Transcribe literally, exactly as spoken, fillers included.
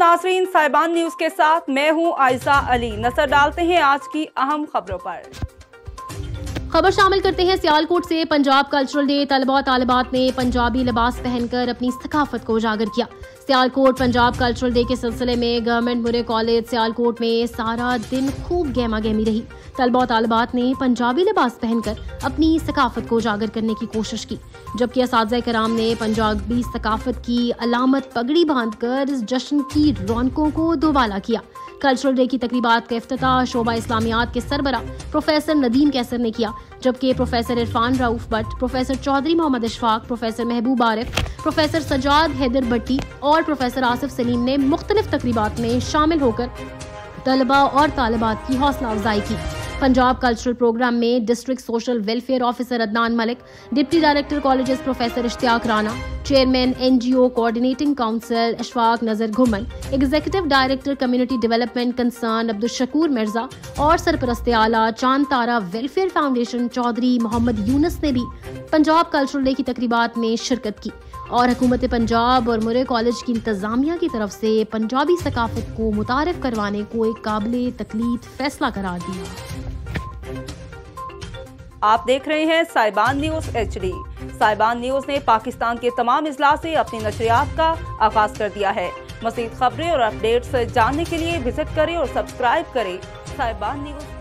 नाजरीन, साहिबान न्यूज के साथ मैं हूं आयशा अली। नजर डालते हैं आज की अहम खबरों पर। खबर शामिल करते हैं सियालकोट से। पंजाब कल्चरल डे, तलबा और तालिबात ने पंजाबी लिबास पहनकर अपनी सकाफत को उजागर किया। सियालकोट पंजाब कल्चरल डे के सिलसिले में गवर्नमेंट मुरे कॉलेज सियालकोट में सारा दिन खूब गहमा गहमी रही। तलबा और तालिबात ने पंजाबी लिबास पहनकर अपनी सकाफत को उजागर करने की कोशिश की, जबकि असातिज़ा कराम ने पंजाबी सकाफत की अलामत पगड़ी बांधकर इस जश्न की रौनकों को दोबाला किया। कल्चरल डे की तकरीबात का इफ्तिताह शोबा इस्लामियात के सरबरा प्रोफेसर नदीम कैसर ने किया, जबकि professor Irfan Rauf Bhatt, professor Chaudhary Mohammad Ishfaq, professor Mehboob Arif, professor Sajjad Haider Bhatti और प्रोफेसर आसिफ सलीम ने मुख्तलिफ तकरीबात में शामिल होकर तलबा और तालिबात की हौसला अफजाई की। पंजाब कल्चरल प्रोग्राम में district social welfare officer Adnan Malik, deputy director colleges professor Ishtiaq Rana, chairman NGO coordinating council Ashfaq Nazar Ghuman, executive director community development concern Abdul Shakoor Mirza और सरपरस्त आला चांद तारा वेलफेयर फाउंडेशन चौधरी मोहम्मद यूनस ने भी पंजाब कल्चरल डे की तकरीबात में शिरकत की और हुकूमत पंजाब और मुरे कॉलेज की इंतजामिया की तरफ से पंजाबी सकाफत को मुतारिफ करवाने को एक काबिले तकलीद फैसला करार दिया। आप देख रहे हैं Sahiban news H D. Sahiban news ने पाकिस्तान के तमाम अजला से अपनी नशरियात का आगाज कर दिया है। मज़ीद खबरें और अपडेट्स जानने के लिए विजिट करें और सब्सक्राइब करें साहिबान न्यूज।